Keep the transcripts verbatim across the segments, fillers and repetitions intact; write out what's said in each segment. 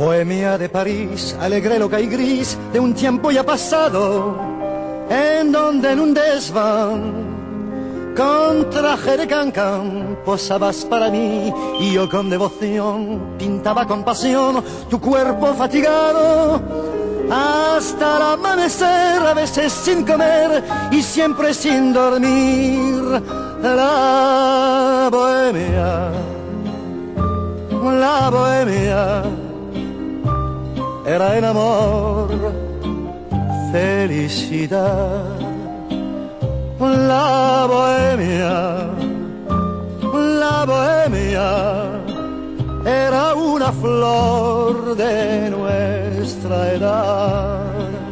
Bohemia de París, alegre, loca y gris de un tiempo ya pasado, en donde en un desván, con traje de cancán, posabas para mí y yo con devoción pintaba con pasión tu cuerpo fatigado hasta el amanecer, a veces sin comer y siempre sin dormir. La bohemia, la bohemia era el amor, felicidad. La bohemia, la bohemia era una flor de nuestra edad.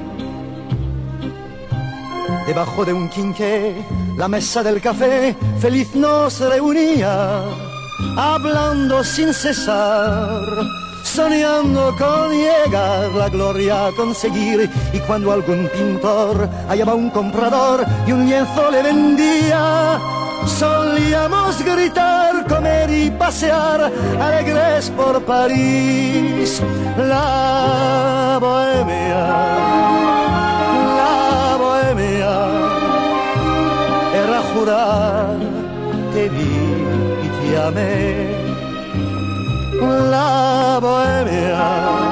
Debajo de un quinqué, la mesa del café feliz nos reunía, hablando sin cesar, soñando con llegar la gloria a conseguir. Y cuando algún pintor hallaba un comprador y un lienzo le vendía, solíamos gritar, comer y pasear alegres por París. La bohemia, la bohemia era jurar, te vi y te amé. La bohemia,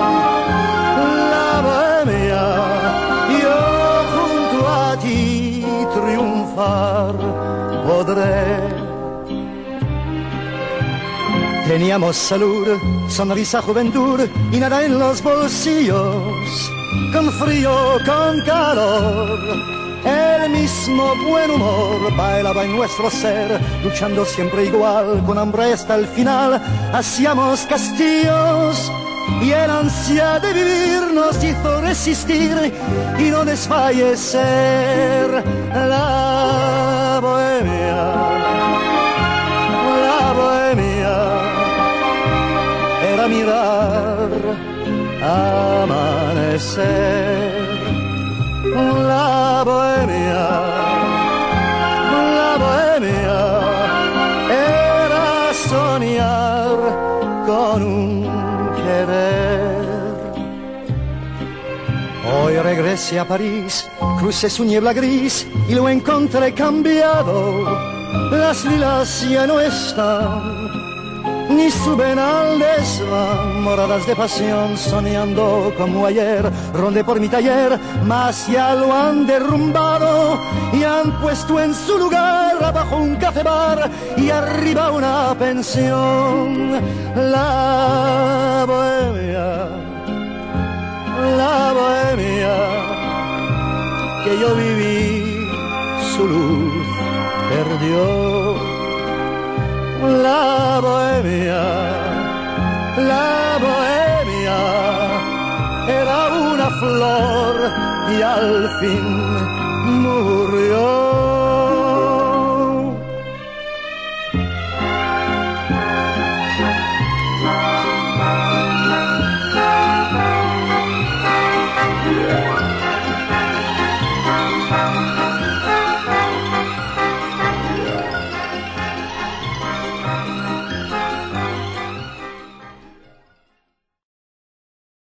la bohemia, yo junto a ti triunfar podré. Teníamos salud, sonrisa, juventud y nada en los bolsillos, con frío, con calor. El mismo buen humor bailaba en nuestro ser, luchando siempre igual, con hambre hasta el final. Hacíamos castillos y el ansia de vivir nos hizo resistir y no desfallecer. La bohemia, la bohemia era mirar amanecer. La bohemia, la bohemia era soñar con un querer. Hoy regresé a París, crucé su niebla gris y lo encontré cambiado. Las lilas ya no están, ni suben al desván, moradas de pasión, soñando como ayer. Rondé por mi taller, mas ya lo han derrumbado y han puesto en su lugar abajo un café bar y arriba una pensión. La bohemia, la bohemia que yo viví, su luz perdió. La bohemia, la bohemia era una flor y al fin murió.